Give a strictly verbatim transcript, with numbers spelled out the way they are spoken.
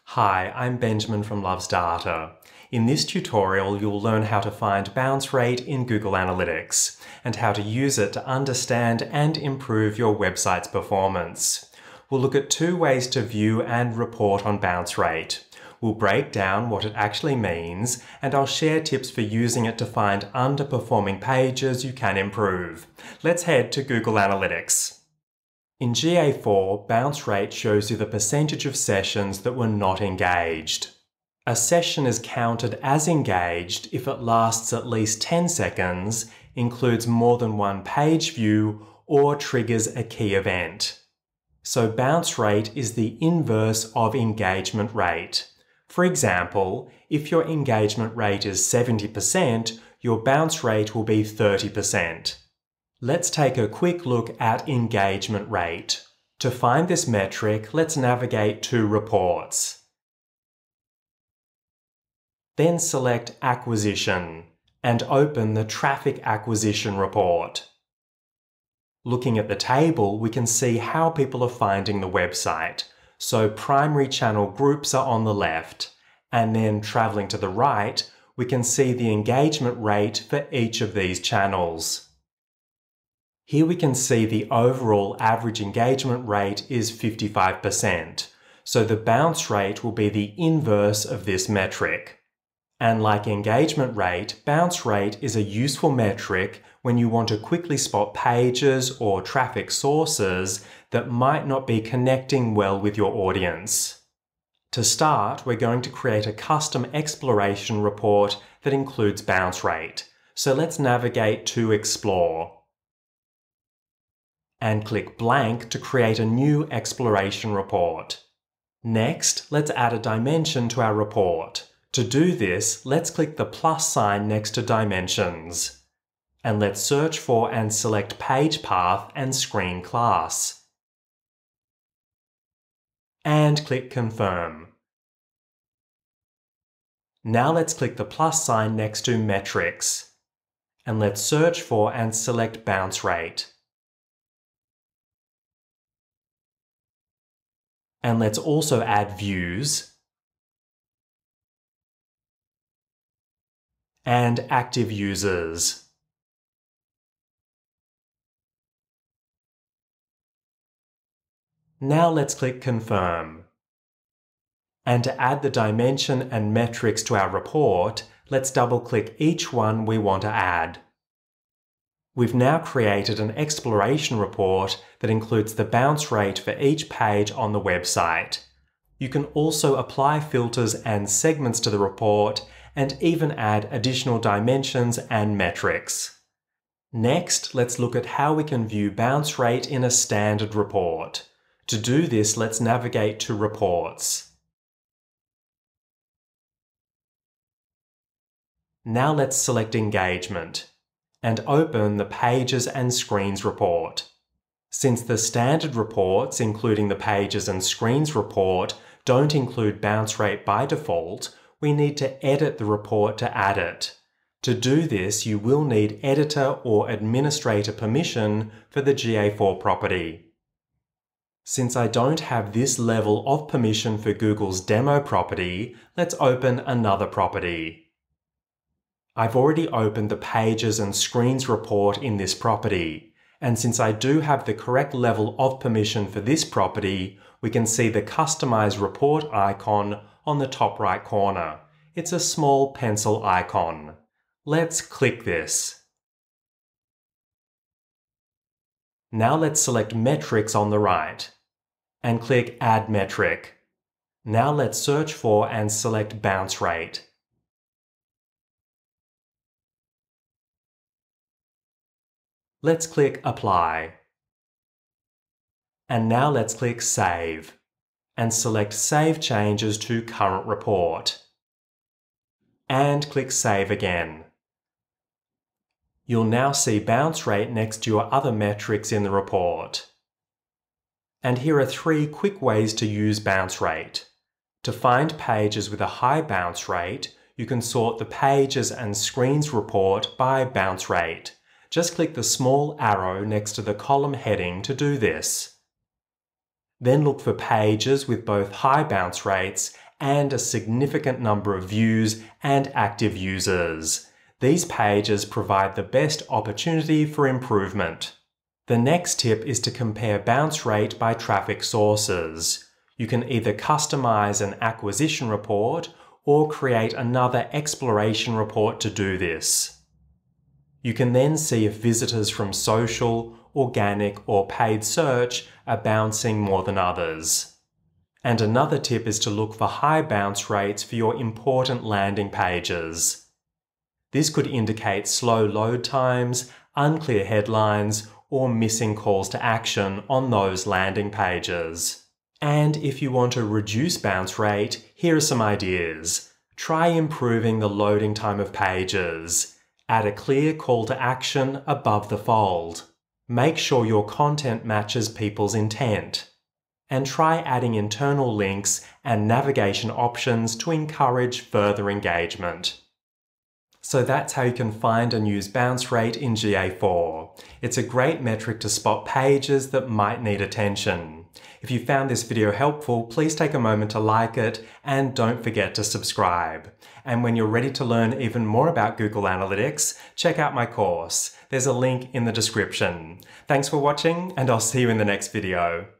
Hi, I'm Benjamin from Loves Data. In this tutorial, you'll learn how to find bounce rate in Google Analytics and how to use it to understand and improve your website's performance. We'll look at two ways to view and report on bounce rate. We'll break down what it actually means, and I'll share tips for using it to find underperforming pages you can improve. Let's head to Google Analytics. In G A four, bounce rate shows you the percentage of sessions that were not engaged. A session is counted as engaged if it lasts at least ten seconds, includes more than one page view, or triggers a key event. So bounce rate is the inverse of engagement rate. For example, if your engagement rate is seventy percent, your bounce rate will be thirty percent. Let's take a quick look at engagement rate. To find this metric, let's navigate to Reports. Then select Acquisition and open the Traffic Acquisition report. Looking at the table, we can see how people are finding the website. So primary channel groups are on the left, and then traveling to the right, we can see the engagement rate for each of these channels. Here we can see the overall average engagement rate is fifty-five percent, so the bounce rate will be the inverse of this metric. And like engagement rate, bounce rate is a useful metric when you want to quickly spot pages or traffic sources that might not be connecting well with your audience. To start, we're going to create a custom exploration report that includes bounce rate. So let's navigate to Explore and click blank to create a new exploration report. Next, let's add a dimension to our report. To do this, let's click the plus sign next to Dimensions. And let's search for and select Page Path and Screen Class. And click Confirm. Now let's click the plus sign next to Metrics. And let's search for and select Bounce Rate. And let's also add views and active users. Now let's click Confirm. And to add the dimension and metrics to our report, let's double-click each one we want to add. We've now created an exploration report that includes the bounce rate for each page on the website. You can also apply filters and segments to the report and even add additional dimensions and metrics. Next, let's look at how we can view bounce rate in a standard report. To do this, let's navigate to Reports. Now let's select Engagement and open the Pages and Screens report. Since the standard reports, including the Pages and Screens report, don't include bounce rate by default, we need to edit the report to add it. To do this, you will need editor or administrator permission for the G A four property. Since I don't have this level of permission for Google's demo property, let's open another property. I've already opened the Pages and Screens report in this property, and since I do have the correct level of permission for this property, we can see the Customize Report icon on the top right corner. It's a small pencil icon. Let's click this. Now let's select Metrics on the right, and click Add Metric. Now let's search for and select Bounce Rate. Let's click Apply. And now let's click Save and select Save Changes to Current Report. And click Save again. You'll now see bounce rate next to your other metrics in the report. And here are three quick ways to use bounce rate. To find pages with a high bounce rate, you can sort the Pages and Screens report by bounce rate. Just click the small arrow next to the column heading to do this. Then look for pages with both high bounce rates and a significant number of views and active users. These pages provide the best opportunity for improvement. The next tip is to compare bounce rate by traffic sources. You can either customize an acquisition report or create another exploration report to do this. You can then see if visitors from social, organic, or paid search are bouncing more than others. And another tip is to look for high bounce rates for your important landing pages. This could indicate slow load times, unclear headlines, or missing calls to action on those landing pages. And if you want to reduce bounce rate, here are some ideas. Try improving the loading time of pages. Add a clear call to action above the fold. Make sure your content matches people's intent. And try adding internal links and navigation options to encourage further engagement. So that's how you can find and use bounce rate in G A four. It's a great metric to spot pages that might need attention. If you found this video helpful, please take a moment to like it and don't forget to subscribe. And when you're ready to learn even more about Google Analytics, check out my course. There's a link in the description. Thanks for watching, and I'll see you in the next video.